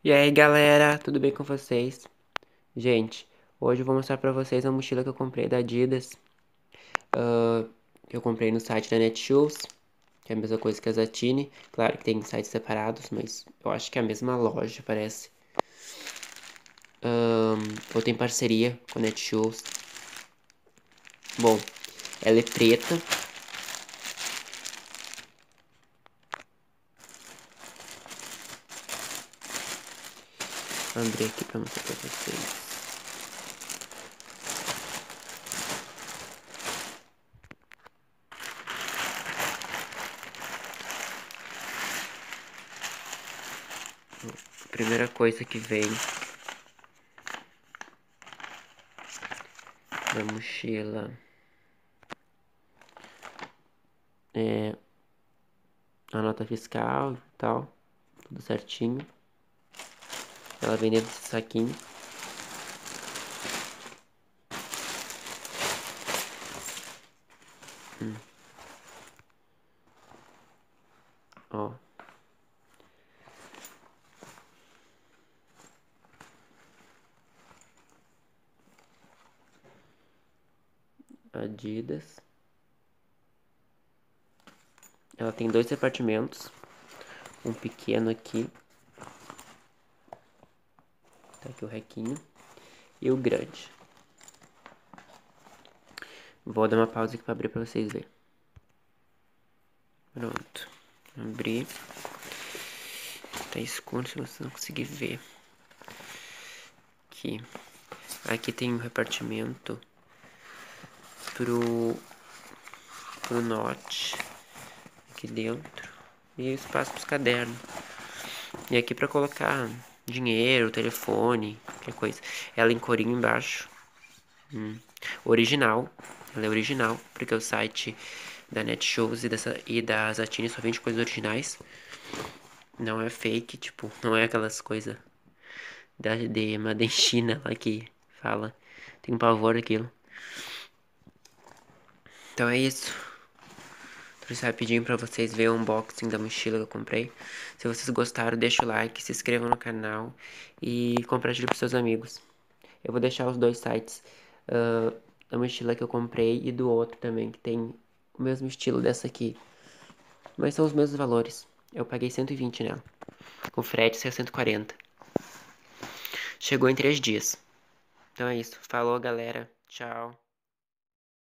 E aí galera, tudo bem com vocês? Gente, hoje eu vou mostrar pra vocês a mochila que eu comprei da Adidas. Que eu comprei no site da Netshoes, que é a mesma coisa que a Zatini. Claro que tem sites separados, mas eu acho que é a mesma loja, parece. Ou tem parceria com a Netshoes. Bom, ela é preta. Vou abrir aqui pra mostrar pra vocês. A primeira coisa que vem na mochila é a nota fiscal e tal, tudo certinho. Ela vem dentro desse saquinho. Ó, Adidas. Ela tem dois repartimentos. Um pequeno aqui. Tá aqui o requinho. E o grande. Vou dar uma pausa aqui pra abrir pra vocês verem. Pronto. Abri. Tá escuro se você não conseguir ver. Aqui. Aqui tem um repartimento pro note. Aqui dentro. E espaço pros cadernos. E aqui pra colocar dinheiro, telefone, qualquer coisa. Ela em corinho embaixo. Original. Ela é original, porque o site da Netshoes e da Zatini só vende coisas originais. Não é fake, tipo, não é aquelas coisas de Made in China lá que fala. Tem um pavor daquilo. Então é isso. Trouxe rapidinho pra vocês verem o unboxing da mochila que eu comprei. Se vocês gostaram, deixa o like, se inscrevam no canal e compartilhe pros seus amigos. Eu vou deixar os dois sites, da mochila que eu comprei e do outro também, que tem o mesmo estilo dessa aqui. Mas são os mesmos valores. Eu paguei 120 nela. Com frete saiu 140. Chegou em 3 dias. Então é isso. Falou, galera. Tchau.